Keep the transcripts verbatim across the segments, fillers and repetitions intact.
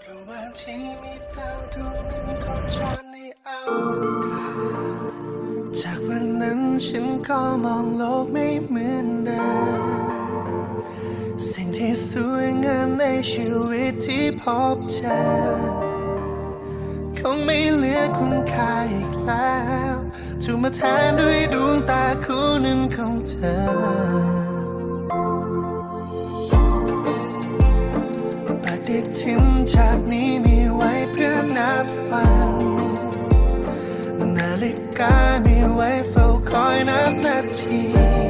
ระหว่างที่มีดาวดวงหนึ่งโคจรในอวกาศจากวันนั้นฉันก็มองโลกไม่เหมือนเดิมสิ่งที่สวยงามในชีวิตที่พบเจอคงไม่เหลือคุณค่าอีกแล้วถูกมาแทนด้วยดวงตาคู่หนึ่งของเธอปฏิทินจากนี้มีไว้เพื่อนับวันนาฬิกามีไว้เฝ้าคอยนับนาที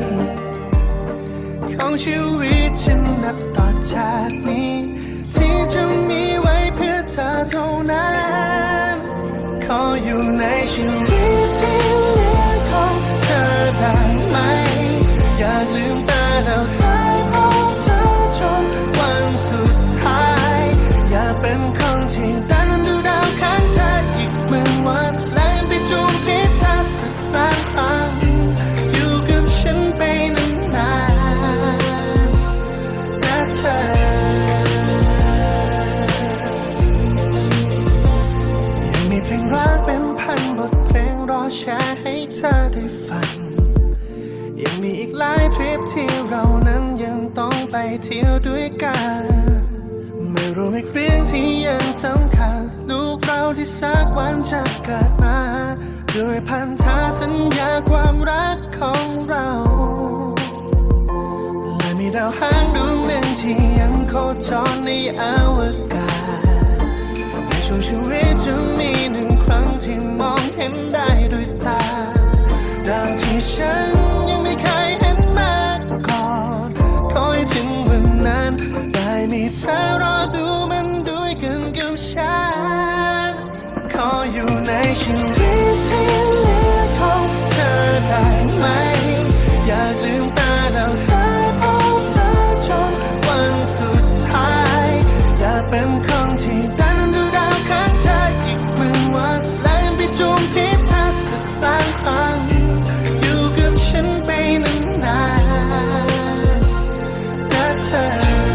ของชีวิตฉันนับต่อจากนี้ที่จะมีไว้เพื่อเธอเท่านั้นขออยู่ในชีวิตที่เหลือของเธอได้ไหมอยากลืมตาแล้วได้พบเธอจนวันสุดท้ายอยากเป็นคนที่ได้นั้นดูดาวข้างเธออีกหมื่นวันและไปจูบพิเธอสักล้านครั้งอยู่กับฉันไปนานๆนะเธอยังมีเพลงรักเป็นพันบทเพลงรอแชร์ให้เธอได้ฟังยังมีอีกหลายทริปที่เรานั้นยังต้องไปเที่ยวด้วยกันไม่รู้อีกเรื่องที่ยังสำคัญลูกเราที่สักวันจะเกิดมาด้วยพันธสัญญาความรักของเราและมีดาวหางดวงหนึ่งที่ยังโคจรในอวกาศในช่วงชีวิตจะมีหนึ่งครั้งที่มองเห็นได้ด้วยตาดาวที่ฉันยังไม่เคยเห็นมาก่อนคอยถึงวันนั้นได้มีเธอรอดูมันด้วยกันกับฉันขออยู่ในชีวิตที่เหลือของเธอได้ไหมอยากลืมตาแล้วได้พบเธอจนวันสุดท้ายอยากเป็นคนที่ได้นั้นดูดาวข้างเธออีกหมื่นวันและไปจูบพิเธอสักล้านครั้งอยู่กับฉันไปนานๆนะเธอ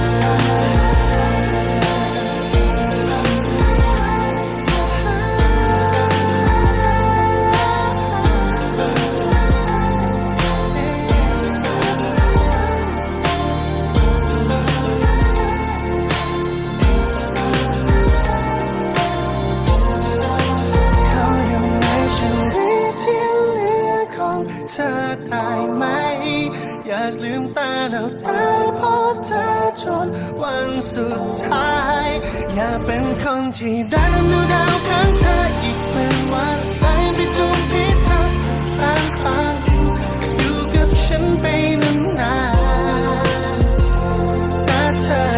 เธอได้ไหมอยากลืมตาแล้วได้พบเธอจนวันสุดท้ายอยากเป็นคนที่ได้นั้นดูดาวข้างเธออีกเป็นวันได้ไปจูบพิเธอสักล้านครั้งอยู่กับฉันไปนานๆนะเธอ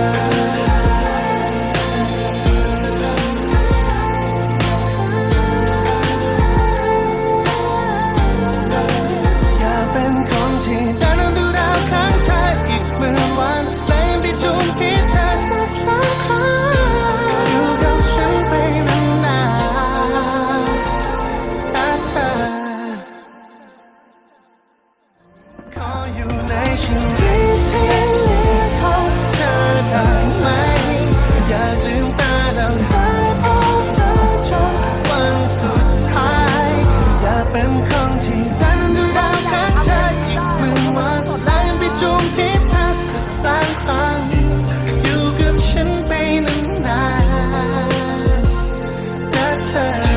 ที่ได้นั้นดูดาวข้างเธออีกหมื่นวันและไปจูบพิเธอสักล้านครั้งอยู่กับฉันไปนานๆนะเธอขออยู่ในชีวิตที่เหลือของเธอได้ไหมอยากลืมตาแล้วได้พบเธอจนวันสุดท้ายอยากเป็นคนที่ได้นั้นดูดาวข้างเธออีกหมื่นวันและไปจูบพิเธอสักล้านครั้งอยู่กับฉันไปนานๆนะเธอ